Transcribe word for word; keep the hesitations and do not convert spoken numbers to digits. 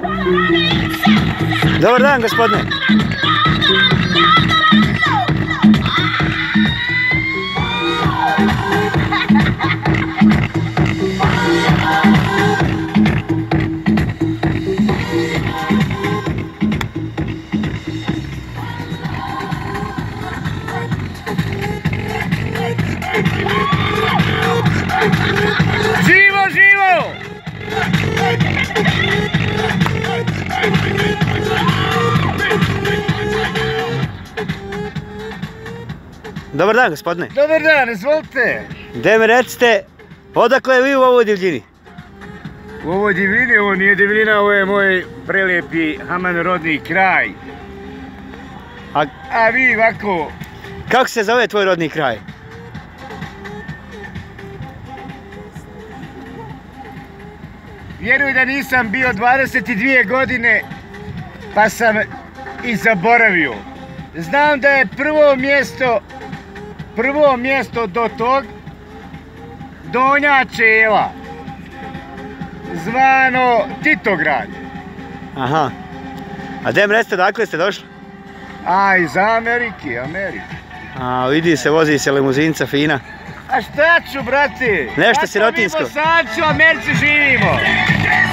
Dobar dan, gospodine. Živo, živo! Dobar dan, gospodine. Dobar dan, izvolite. Gde mi recite, odakle vi u ovoj divljini? U ovoj divljini, ovo nije divljina, ovo je moj prelijepi Haman rodni kraj. A, A vi ovako... kako se zove tvoj rodni kraj? Vjeruj da nisam bio dvadeset dvije godine, pa sam i zaboravio. Znam da je prvo mjesto, prvo mjesto do tog Donja Čela, zvano Titograd. Aha. A gde mi recite, dakle ste došli? A iz Amerike, Amerike. A vidi se, vozi se limuzinca fina. A šta ću, brate? Nešto sirotinsko. Kako mi Bosanci u Americi živimo?